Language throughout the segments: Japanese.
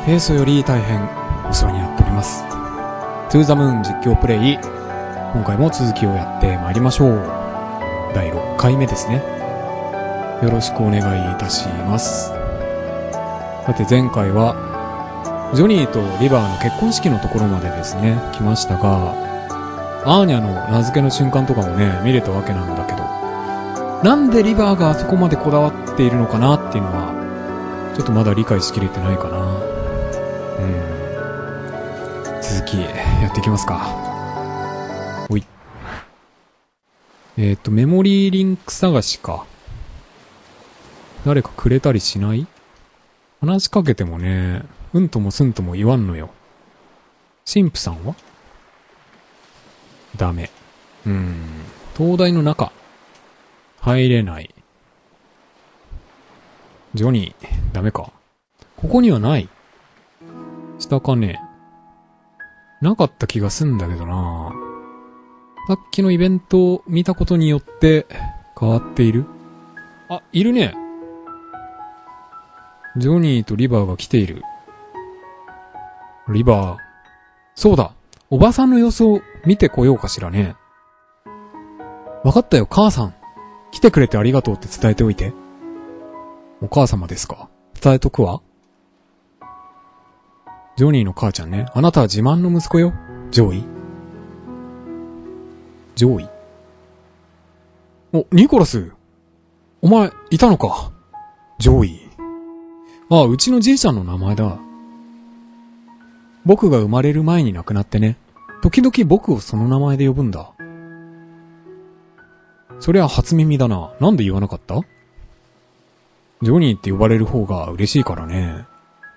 平素より大変お世話になっております。トゥーザムーン実況プレイ、今回も続きをやってまいりましょう。第6回目ですね。よろしくお願いいたします。さて前回はジョニーとリバーの結婚式のところまでですね来ましたが、アーニャの名付けの瞬間とかもね見れたわけなんだけど、なんでリバーがあそこまでこだわっているのかなっていうのはちょっとまだ理解しきれてないかな。続きやっていきますか。ほい。メモリーリンク探しか。誰かくれたりしない？話しかけてもね、うんともすんとも言わんのよ。神父さんは？ダメ。東大の中。入れない。ジョニー、ダメか。ここにはない。下かね。なかった気がすんだけどな。さっきのイベントを見たことによって変わっている？あ、いるね。ジョニーとリバーが来ている。リバー。そうだ。おばさんの様子を見てこようかしらね。わかったよ、母さん。来てくれてありがとうって伝えておいて。お母様ですか。伝えとくわ。ジョニーの母ちゃんね。あなたは自慢の息子よ。ジョイ。ジョイ。お、ニコラス。お前、いたのか。ジョイ。ああ、うちのじいちゃんの名前だ。僕が生まれる前に亡くなってね。時々僕をその名前で呼ぶんだ。そりゃ初耳だな。なんで言わなかった？ジョニーって呼ばれる方が嬉しいからね。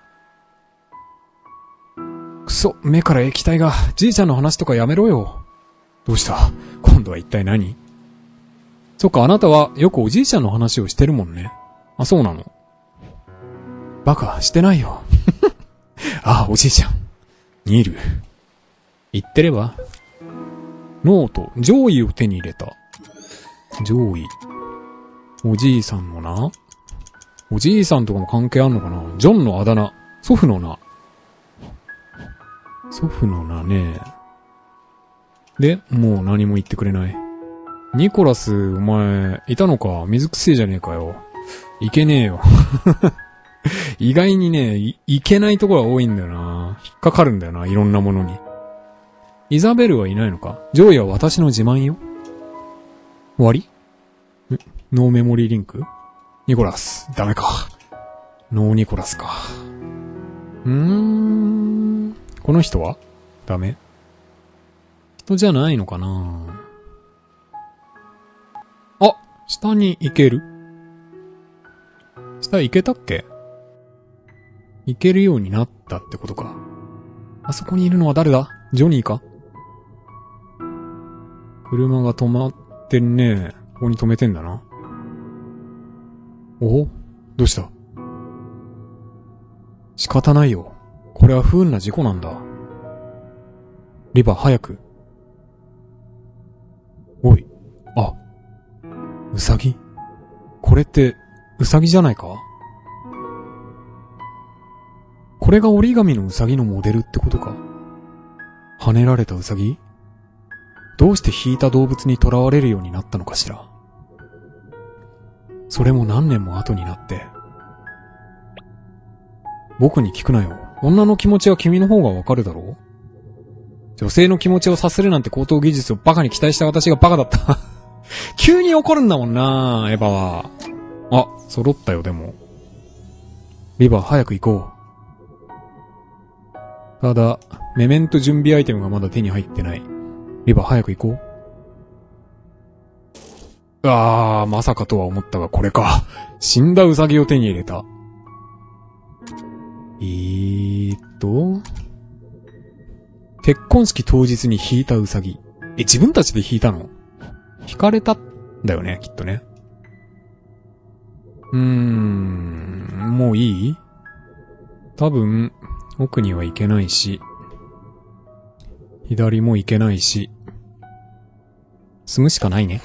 くそ、目から液体が。じいちゃんの話とかやめろよ。どうした？今度は一体何？そっか、あなたはよくおじいちゃんの話をしてるもんね。あ、そうなの。バカ、してないよ。ああ、おじいちゃん。ニール。言ってれば。ノート、上位を手に入れた。上位。おじいさんのな。おじいさんとかも関係あんのかな。ジョンのあだ名。祖父の名。祖父の名ね。で、もう何も言ってくれない。ニコラス、お前、いたのか。水くせえじゃねえかよ。いけねえよ。意外にね、いけないところが多いんだよな。引っかかるんだよな、いろんなものに。イザベルはいないのか。ジョイは私の自慢よ。終わり？ノーメモリーリンク？ニコラス、ダメか。ノーニコラスか。この人は？ダメ。人じゃないのかな。あ、下に行ける？下行けたっけ？行けるようになったってことか。あそこにいるのは誰だ？ジョニーか？車が止まってんね。ここに止めてんだな。お？どうした？仕方ないよ。これは不運な事故なんだ。リバー早く。おい。あ。ウサギ？これって、ウサギじゃないか？これが折り紙のウサギのモデルってことか。跳ねられたウサギ？どうして引いた動物に囚われるようになったのかしら。それも何年も後になって。僕に聞くなよ。女の気持ちは君の方がわかるだろう？女性の気持ちを察するなんて高等技術をバカに期待した私がバカだった。急に怒るんだもんな、エヴァは。あ、揃ったよ、でも。リバー早く行こう。ただ、メメント準備アイテムがまだ手に入ってない。リバー早く行こう。まさかとは思ったがこれか。死んだウサギを手に入れた。結婚式当日に引いたウサギ。自分たちで引いたの？引かれたんだよね、きっとね。もういい？多分、奥には行けないし、左も行けないし、進むしかないね。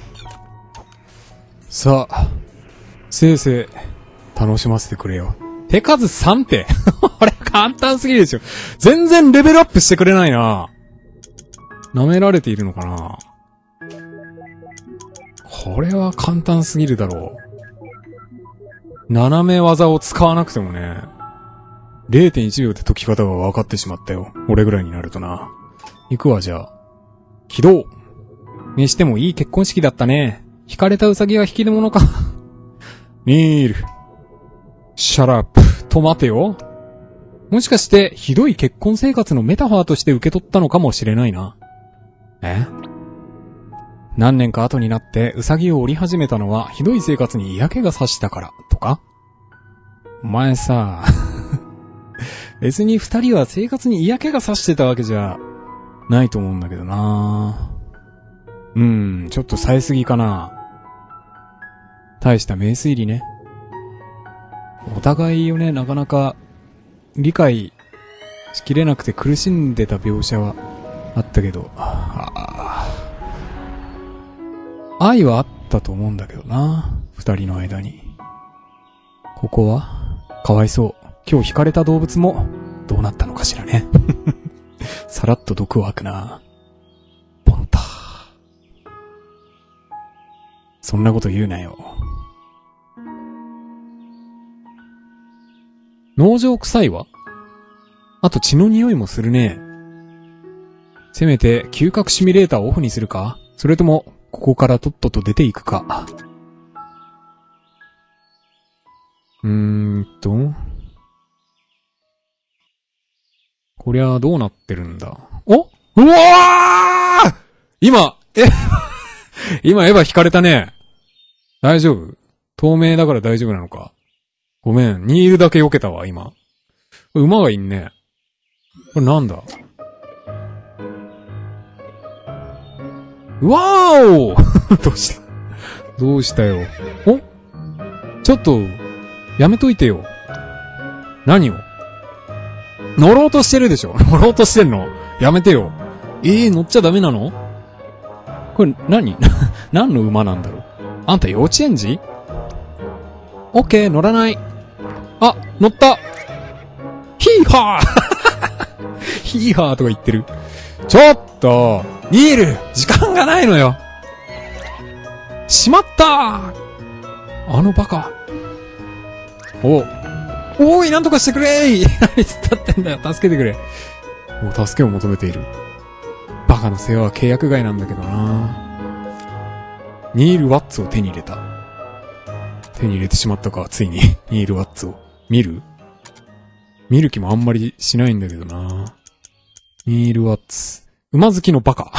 さあ、せいぜい楽しませてくれよ。 手数3って。これ簡単すぎるでしょ。全然レベルアップしてくれないな。舐められているのかな。これは簡単すぎるだろう。斜め技を使わなくてもね、0.1 秒で解き方が分かってしまったよ。俺ぐらいになるとな。行くわ、じゃあ。起動。にしてもいい結婚式だったね。惹かれたウサギは引き出物か。ニール。シャラップ。と待てよ。もしかして、ひどい結婚生活のメタファーとして受け取ったのかもしれないな。何年か後になってウサギを折り始めたのはひどい生活に嫌気がさしたからとか。お前さ、別に二人は生活に嫌気がさしてたわけじゃないと思うんだけどな。ちょっと冴えすぎかな。大した名推理ね。お互いをね、なかなか理解しきれなくて苦しんでた描写はあったけど、愛はあったと思うんだけどな。二人の間に。ここはかわいそう。今日惹かれた動物もどうなったのかしらね。さらっと毒を吐くな。ポンタ。そんなこと言うなよ。農場臭いわ。あと血の匂いもするね。せめて嗅覚シミュレーターをオフにするか？それともここからとっとと出ていくか。こりゃどうなってるんだ。お？うわー！今エヴァ引かれたね。大丈夫？透明だから大丈夫なのか。ごめん、ニールだけ避けたわ、今。馬がいんね。これなんだ？うわーおどうしたよ。お？ちょっと、やめといてよ。何を？乗ろうとしてるでしょ？乗ろうとしてんの？やめてよ。乗っちゃダメなの？これ何何の馬なんだろう？あんた幼稚園児？オッケー、乗らない。あ、乗った。ヒーハーヒーハーとか言ってる。ちょっと、ニール、時間がないのよ。しまったー。あのバカ。おい、なんとかしてくれー。何突っ立ってんだよ。助けてくれ。もう助けを求めている。バカの世話は契約外なんだけどな。ニール・ワッツを手に入れた。手に入れてしまったか、ついに。ニール・ワッツを。見る気もあんまりしないんだけどな。ニール・ワッツ。馬好きのバカ。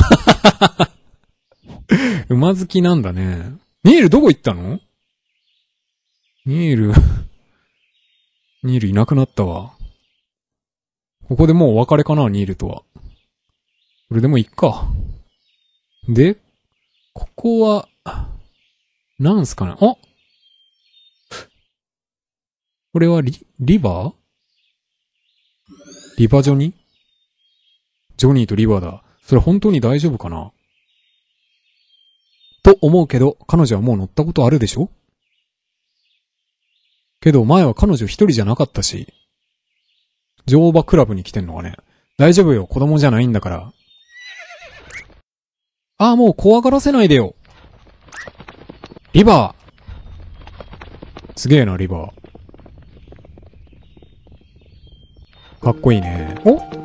馬好きなんだね。ニールどこ行ったの？ニールいなくなったわ。ここでもうお別れかな、ニールとは。これでもいっか。で、ここは、なんすかね。あ！これはリバー？リバジョニ？ジョニーとリバーだ。それ本当に大丈夫かな？と思うけど、彼女はもう乗ったことあるでしょ？けど前は彼女一人じゃなかったし。乗馬クラブに来てんのかね。大丈夫よ、子供じゃないんだから。もう怖がらせないでよ。リバー。すげえな、リバー。かっこいいね。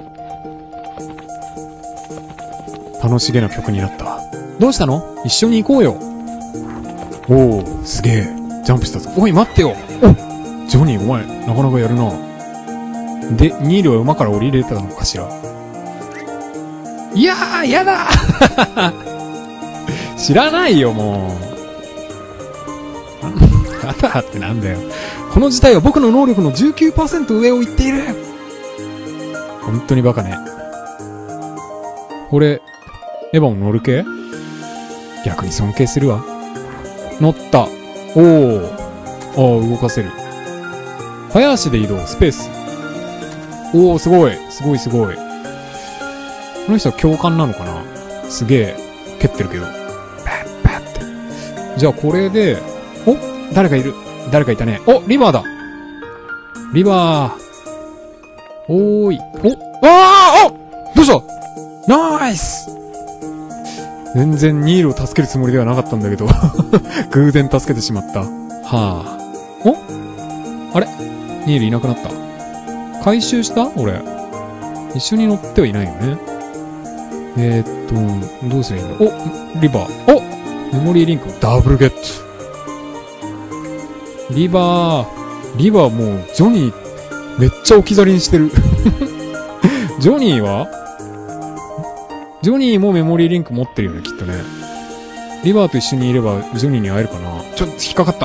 楽しげな曲になった。どうしたの？一緒に行こうよ。おー、すげえ。ジャンプしたぞ。おい、待ってよ。ジョニー、お前、なかなかやるな。で、ニールは馬から降りれたのかしら。いやー、やだ知らないよ、もう。やだってなんだよ。この事態は僕の能力の 19% 上を言っている。本当にバカね。これ、エヴァも乗る系？逆に尊敬するわ。乗った。動かせる。早足で移動、スペース。すごい。すごい。この人は教官なのかな？すげえ、蹴ってるけど。パッって。じゃあこれで、誰かいたね。リバーだ。 リバー。おーい。どうしたナイス全然ニールを助けるつもりではなかったんだけど。偶然助けてしまった。はあ。あれニールいなくなった。回収した俺。一緒に乗ってはいないよね。どうすりゃいいんだ。リバー。メモリーリンクダブルゲット。リバーもう、ジョニー、めっちゃ置き去りにしてる。ジョニーもメモリーリンク持ってるよね、きっとね。リバーと一緒にいれば、ジョニーに会えるかな。ちょっと引っかかった。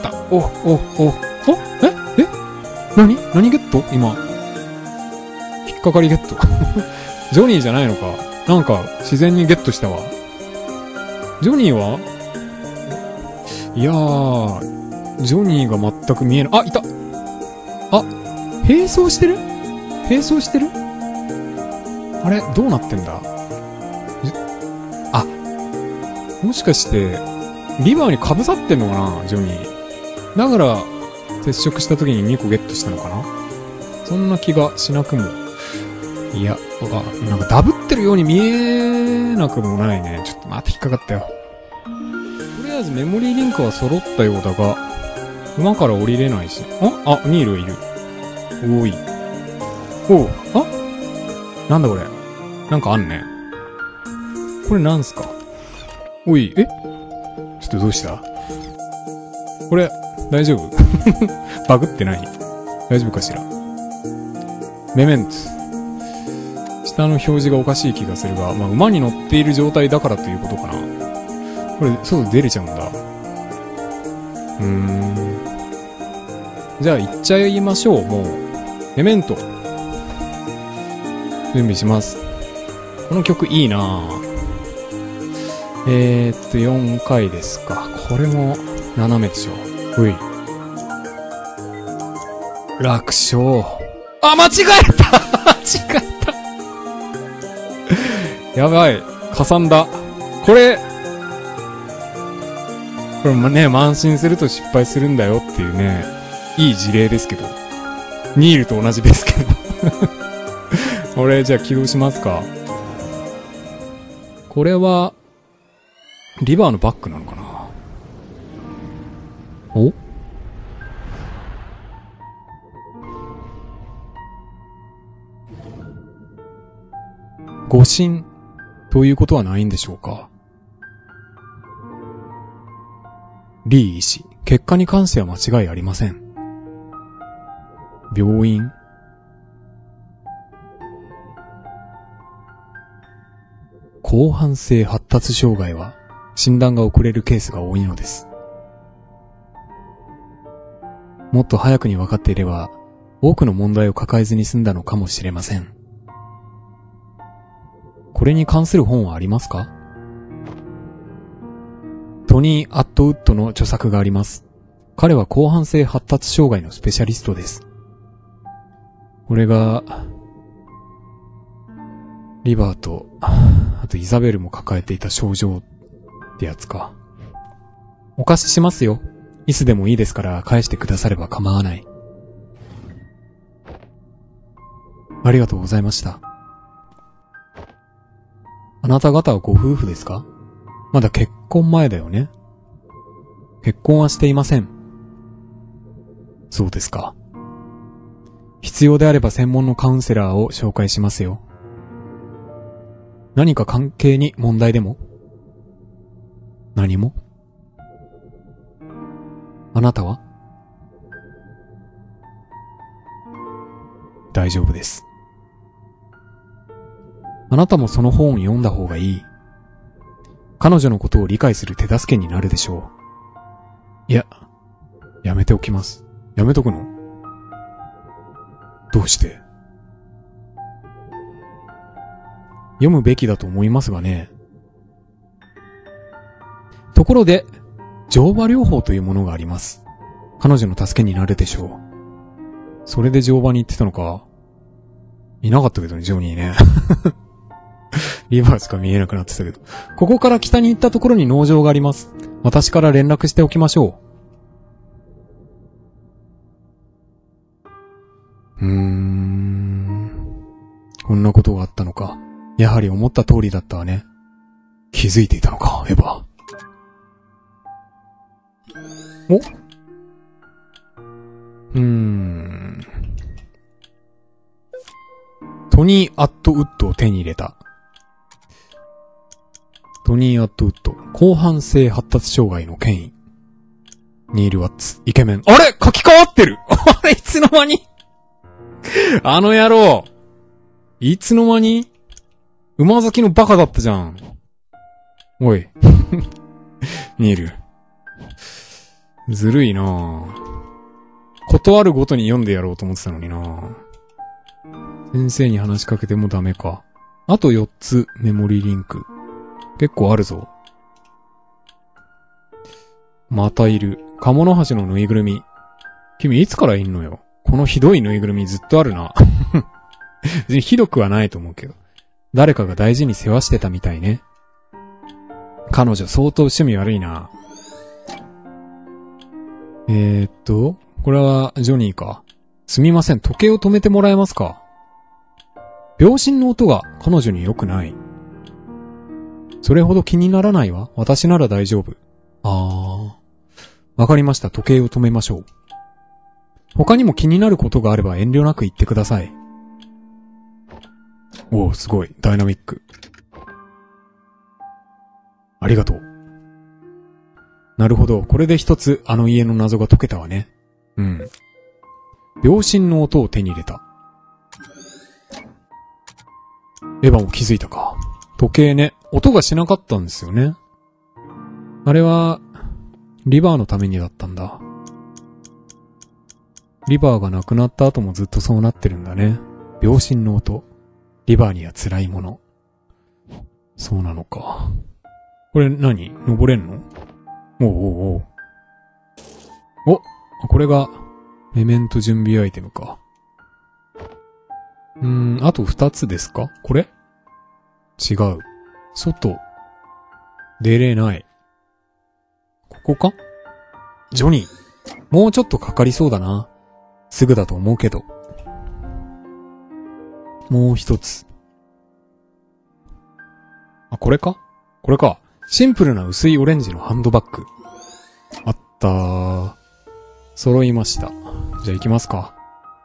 何ゲット今。引っかかりゲット。ジョニーじゃないのか。なんか、自然にゲットしたわ。ジョニーはいやー、ジョニーが全く見えない。いた並走してるあれどうなってんだもしかして、リバーに被さってんのかなジョニー。だから、接触した時に2個ゲットしたのかなそんな気がしなくも。いや、なんかダブってるように見えなくもないね。ちょっと待って引っかかったよ。とりあえずメモリーリンクは揃ったようだが、馬から降りれないし。ニールがいる。なんだこれ。なんかあんね。これなんすかちょっとどうしたこれ、大丈夫バグってない大丈夫かしらメメント。下の表示がおかしい気がするが、馬に乗っている状態だからということかな。これ、外出れちゃうんだ。じゃあ行っちゃいましょう、もう。メメント。準備します。この曲いいなぁ。4回ですか。これも、斜めでしょ。楽勝。間違えたやばい。かさんだ。これもね、慢心すると失敗するんだよっていうね、いい事例ですけど。ニールと同じですけど。これ、じゃあ起動しますか。これは、リバーのバックなのかな誤診ということはないんでしょうか。リー医師、結果に関しては間違いありません。病院。広汎性発達障害は診断が遅れるケースが多いのです。もっと早くに分かっていれば多くの問題を抱えずに済んだのかもしれません。これに関する本はありますか？トニー・アットウッドの著作があります。彼は広汎性発達障害のスペシャリストです。これが、リバーと、あとイザベルも抱えていた症状ってやつか。お貸ししますよ。いつでもいいですから返してくだされば構わない。ありがとうございました。あなた方はご夫婦ですか？まだ結婚前だよね。結婚はしていません。そうですか。必要であれば専門のカウンセラーを紹介しますよ。何か関係に問題でも？何も？あなたは？大丈夫です。あなたもその本を読んだ方がいい。彼女のことを理解する手助けになるでしょう。いや、やめておきます。やめとくの？どうして？読むべきだと思いますがね。ところで、乗馬療法というものがあります。彼女の助けになるでしょう。それで乗馬に行ってたのか。いなかったけどね、ジョニーね。リバーしか見えなくなってたけど。ここから北に行ったところに農場があります。私から連絡しておきましょう。 こんなことがあったのか。やはり思った通りだったわね。気づいていたのか、エヴァ。お？トニー・アット・ウッドを手に入れた。トニー・アット・ウッド。広範性発達障害の権威。ニール・ワッツ。イケメン。あれ書き換わってるあれいつの間にあの野郎いつの間に馬咲きのバカだったじゃん。おい。ニール。ずるいなぁ。ことあるごとに読んでやろうと思ってたのになぁ。先生に話しかけてもダメか。あと4つメモリーリンク。結構あるぞ。またいる。カモノハシのぬいぐるみ。君いつからいんのよ。このひどいぬいぐるみずっとあるな。別にひどくはないと思うけど。誰かが大事に世話してたみたいね。彼女相当趣味悪いな。これはジョニーか。すみません、時計を止めてもらえますか。秒針の音が彼女に良くない。それほど気にならないわ。私なら大丈夫。わかりました。時計を止めましょう。他にも気になることがあれば遠慮なく言ってください。おお、すごい。ダイナミック。ありがとう。なるほど。これで一つあの家の謎が解けたわね。うん。秒針の音を手に入れた。エヴァも気づいたか。時計ね。音がしなかったんですよね。あれは、リバーのためにだったんだ。リバーが亡くなった後もずっとそうなってるんだね。秒針の音。リバーには辛いもの。そうなのか。これ何？登れんの？お。これが、メメント準備アイテムか。あと2つですか？これ？違う。外。出れない。ここか？ジョニー。もうちょっとかかりそうだな。すぐだと思うけど。もう一つ。これか？これか。シンプルな薄いオレンジのハンドバッグ。あったー。揃いました。じゃあ行きますか。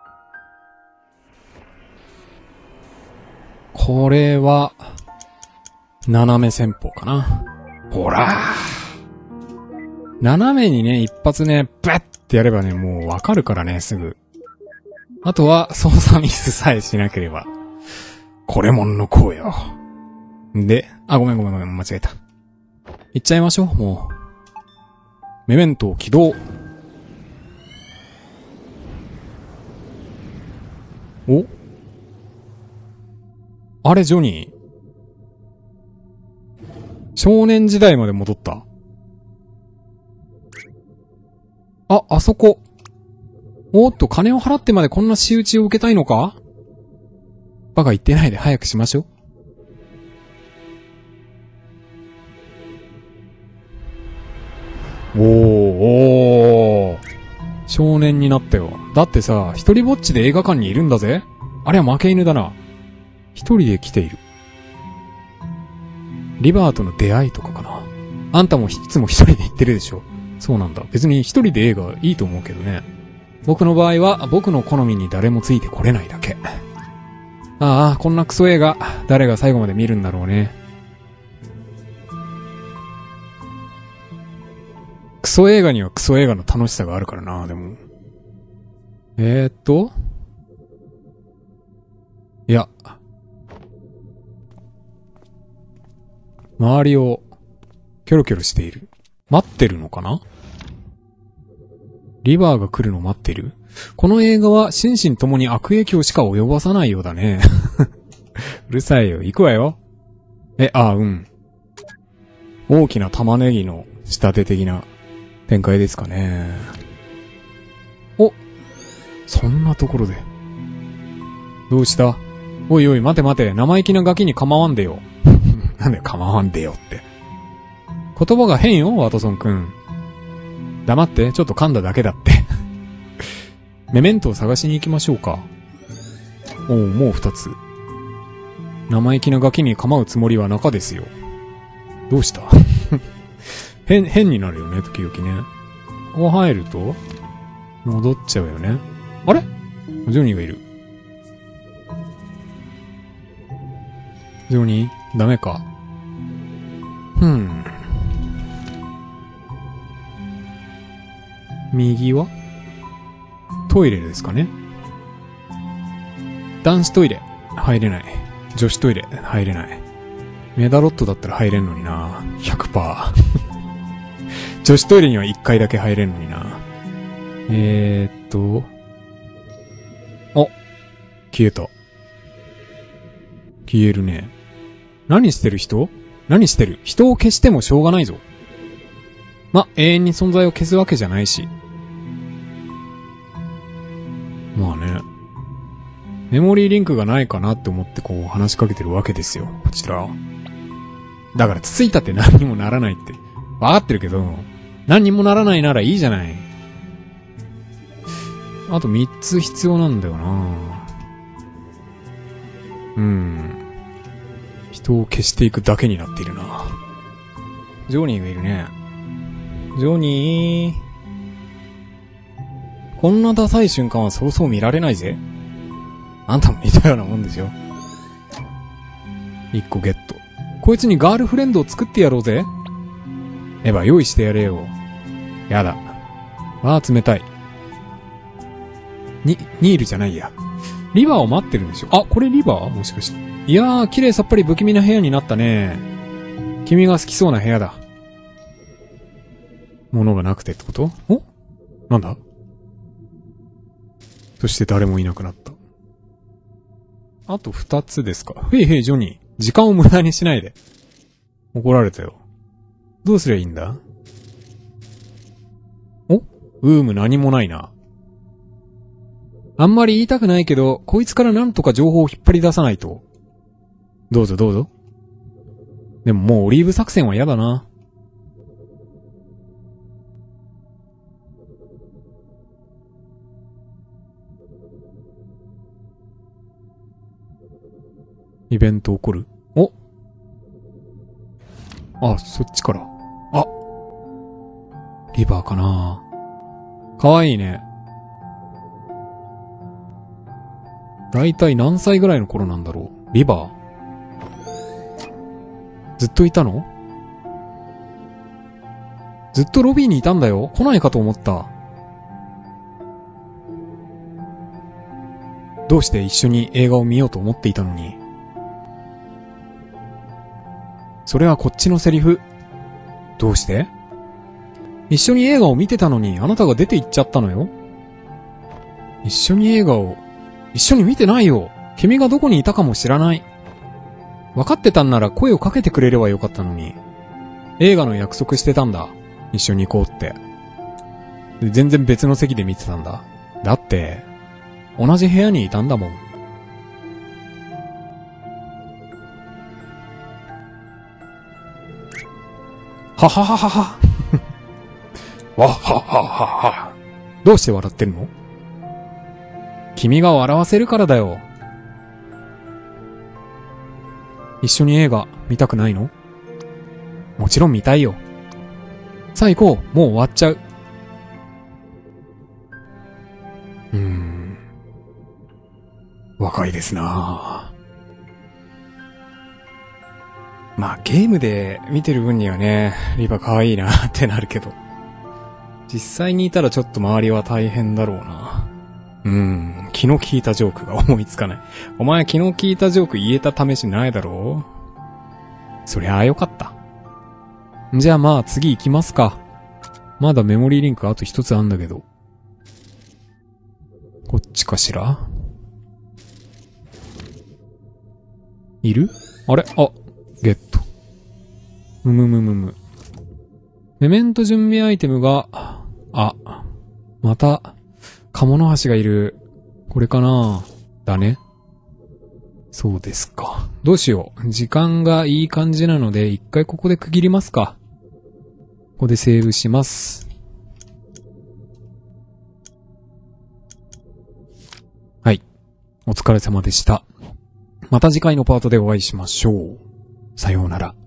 これは、斜め戦法かな。ほらー。斜めにね、一発ね、ブッってやればね、もうわかるからね、すぐ。あとは、操作ミスさえしなければ。これもんのこうよ。で、ごめん、間違えた。行っちゃいましょう、もう。メメント起動。お？あれ、ジョニー。少年時代まで戻った。あそこ。おっと、金を払ってまでこんな仕打ちを受けたいのか？バカ言ってないで早くしましょう。おー。少年になったよ。だってさ、一人ぼっちで映画館にいるんだぜ。あれは負け犬だな。一人で来ている。リバーとの出会いとかかな。あんたもいつも一人で行ってるでしょ。そうなんだ。別に一人で映画いいと思うけどね。僕の場合は僕の好みに誰もついてこれないだけ。こんなクソ映画、誰が最後まで見るんだろうね。クソ映画にはクソ映画の楽しさがあるからな、でも。いや。周りを、キョロキョロしている。待ってるのかな？リバーが来るの待ってる？この映画は心身ともに悪影響しか及ぼさないようだね。うるさいよ。行くわよ。うん。大きな玉ねぎの仕立て的な展開ですかね。そんなところで。どうした？おいおい、待て。生意気なガキに構わんでよ。なんで構わんでよって。言葉が変よ、ワトソンくん。黙って、ちょっと噛んだだけだって。メメントを探しに行きましょうか。 おう、もう2つ。生意気なガキに構うつもりは中ですよ。どうした変になるよね、時々ね。ここ入ると、戻っちゃうよね。あれジョニーがいる。ジョニーダメか。右はトイレですかね。男子トイレ入れない。女子トイレ入れない。メダロットだったら入れんのにな。100%。女子トイレには1回だけ入れんのにな。あ、消えた。消えるね。何してる人を消してもしょうがないぞ。永遠に存在を消すわけじゃないし。まあね。メモリーリンクがないかなって思ってこう話しかけてるわけですよ。こちら。だからつついたって何にもならないって。わかってるけど、何にもならないならいいじゃない。あと3つ必要なんだよな。人を消していくだけになっているな。ジョニーがいるね。ジョニー。こんなダサい瞬間はそうそう見られないぜ。あんたも似たようなもんですよ。1個ゲット。こいつにガールフレンドを作ってやろうぜ。エヴァ用意してやれよ。やだ。冷たい。ニールじゃないや。リバーを待ってるんでしょ。これリバーもしかして。いやー、綺麗さっぱり不気味な部屋になったね。君が好きそうな部屋だ。物がなくてってこと？なんだ？そして誰もいなくなった。あと2つですか。へいへい、ジョニー。時間を無駄にしないで。怒られたよ。どうすりゃいいんだ？何もないな。あんまり言いたくないけど、こいつからなんとか情報を引っ張り出さないと。どうぞどうぞ。でももうオリーブ作戦は嫌だな。イベント起こる？そっちから。リバーかな。かわいいね。だいたい何歳ぐらいの頃なんだろう。リバー？ずっといたの？ずっとロビーにいたんだよ。来ないかと思った。どうして一緒に映画を見ようと思っていたのに。それはこっちのセリフ。どうして？一緒に映画を見てたのにあなたが出て行っちゃったのよ。一緒に見てないよ。君がどこにいたかも知らない。分かってたんなら声をかけてくれればよかったのに。映画の約束してたんだ。一緒に行こうって。で、全然別の席で見てたんだ。だって、同じ部屋にいたんだもん。ははははは。わはははは。どうして笑ってるの？君が笑わせるからだよ。一緒に映画見たくないの？もちろん見たいよ。さあ行こう。もう終わっちゃう。若いですなぁ。ゲームで見てる分にはね、リバ可愛いなってなるけど。実際にいたらちょっと周りは大変だろうな。気の利いたジョークが思いつかない。お前気の利いたジョーク言えた試しないだろう？そりゃあよかった。じゃあ次行きますか。まだメモリーリンクあと一つあんだけど。こっちかしら？いる？あれ？ゲット。メメント準備アイテムが、また、カモノハシがいる。これかな？だね。そうですか。どうしよう。時間がいい感じなので、一回ここで区切りますか。ここでセーブします。はい。 お疲れ様でした。また次回のパートでお会いしましょう。さようなら。